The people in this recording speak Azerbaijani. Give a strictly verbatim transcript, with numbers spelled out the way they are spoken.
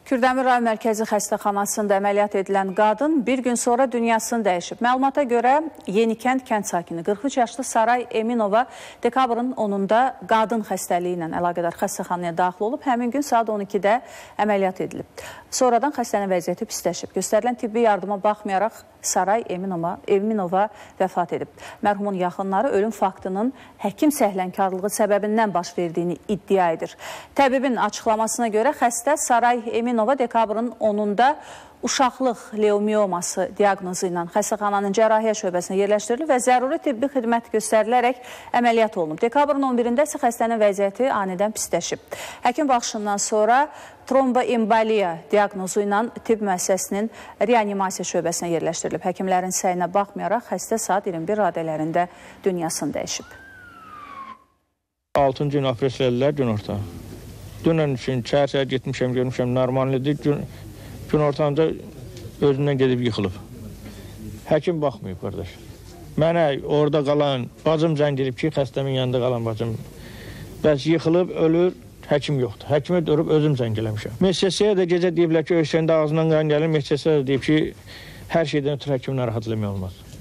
Kürdəmir rayon mərkəzi xəstəxanasında əməliyyat edilən qadın bir gün sonra dünyasını dəyişib. Məlumata görə Yenikənd kənd sakini qırx üç yaşlı Saray Eminova dekabrın onunda qadın xəstəliyi ilə əlaqədar xəstəxanaya daxil olub. Həmin gün saat on ikidə əməliyyat edilib. Sonradan xəstənin vəziyyəti pisləşib. Göstərilən tibbi yardıma baxmayaraq Saray Eminova, Eminova vəfat edib. Mərhumun yaxınları ölüm faktının həkim səhlənkarlığı səbəbindən baş verdiyini iddia edir. Təbibin açıqlamasına görə xəstə Saray Eminova dekabrın onunda uşaqlıq leomiyoması diaqnozu ilə xəstəxananın cərrahiyyə şöbəsinə yerləşdirilib və zəruri tibbi xidmət göstərilərək əməliyyat olunub. Dekabrın on birində isə xəstənin vəziyyəti anidən pisləşib. Həkim baxışından sonra tromboemboliya diaqnozu ilə tibb müəssisəsinin reanimasiya şöbəsinə yerləşdirilib. Həkimlərin səyinə baxmayaraq xəstə saat iyirmi bir radələrində dünyasını dəyişib. altıncı gün operasiya edilər gün orta. Dünən üçün çər-çər getmişəm, görmüşəm, normaldir. Gün, gün ortanda özündən gedib yıxılıb. Həkim baxmayıb, qardaş. Mənə orada qalan, bacım zəng edib ki, xəstəmin yanında qalan bacım. Bəs yıxılıb, ölür, həkim yoxdur. Həkimə durub özüm zəng eləmişəm. Müəssisəyə də gecə deyiblər ki, ölçəndə ağzından qan gəlir. Müəssisəyə də deyib ki, hər şeydən ötürü həkim narahat eləmək olmaz.